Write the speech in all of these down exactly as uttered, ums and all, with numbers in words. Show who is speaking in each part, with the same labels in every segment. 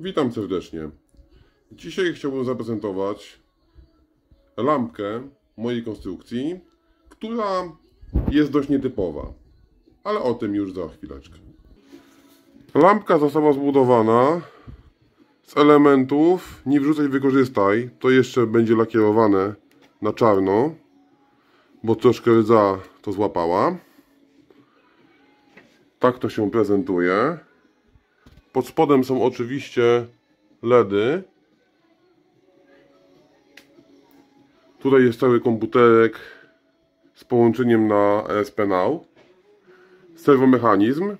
Speaker 1: Witam serdecznie. Dzisiaj chciałbym zaprezentować lampkę mojej konstrukcji, która jest dość nietypowa, ale o tym już za chwileczkę. Lampka została zbudowana z elementów nie wrzucaj, wykorzystaj. To jeszcze będzie lakierowane na czarno, bo troszkę rdza to złapała. Tak to się prezentuje. Pod spodem są oczywiście ledy. Tutaj jest cały komputerek z połączeniem na E S P Now. Serwomechanizm.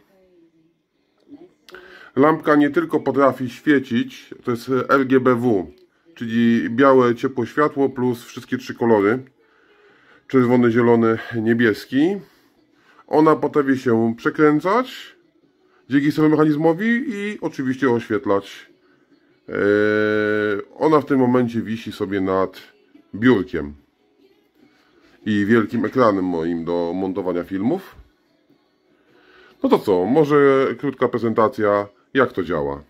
Speaker 1: Lampka nie tylko potrafi świecić, to jest R G B W, czyli białe ciepłe światło plus wszystkie trzy kolory. Czerwony, zielony, niebieski. Ona potrafi się przekręcać dzięki serwomechanizmowi i oczywiście oświetlać. Eee, ona w tym momencie wisi sobie nad biurkiem i wielkim ekranem moim do montowania filmów. No to co, może krótka prezentacja, jak to działa.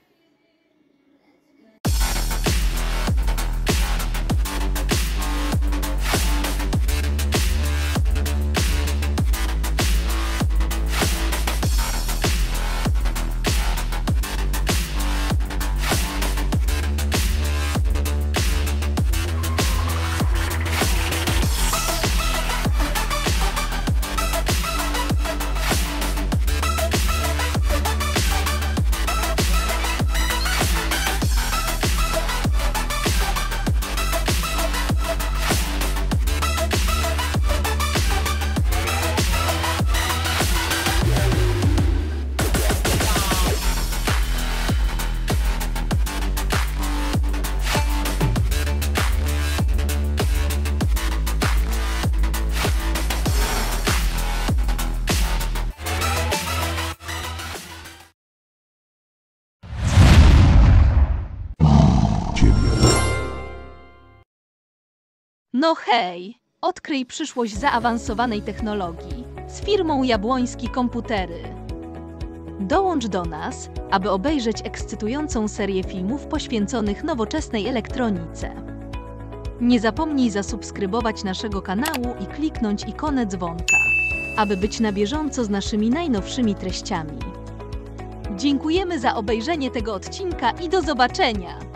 Speaker 2: No hej! Odkryj przyszłość zaawansowanej technologii z firmą Jabłoński Komputery. Dołącz do nas, aby obejrzeć ekscytującą serię filmów poświęconych nowoczesnej elektronice. Nie zapomnij zasubskrybować naszego kanału i kliknąć ikonę dzwonka, aby być na bieżąco z naszymi najnowszymi treściami. Dziękujemy za obejrzenie tego odcinka i do zobaczenia!